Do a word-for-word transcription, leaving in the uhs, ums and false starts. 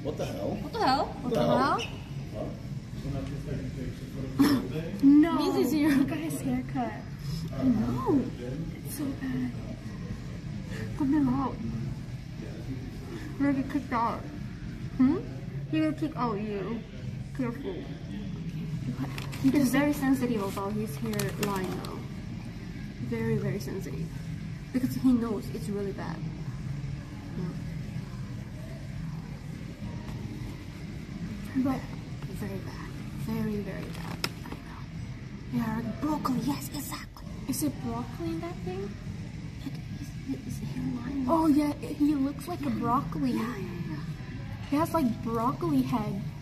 What the hell? What the hell? What the hell? No. This is your guy's haircut. I know. It's so bad. Put me out. You're gonna get kicked out. Hmm? You're gonna kick out you. Careful. He's very sensitive about his hairline now. Very, very sensitive. Because he knows it's really bad. Yeah. But very bad. Very, very bad. I know. Yeah, like broccoli. Yes, exactly. Is it broccoli in that thing? His, his hairline. Oh yeah, he looks like a broccoli. Yeah, yeah, yeah. He has like broccoli head.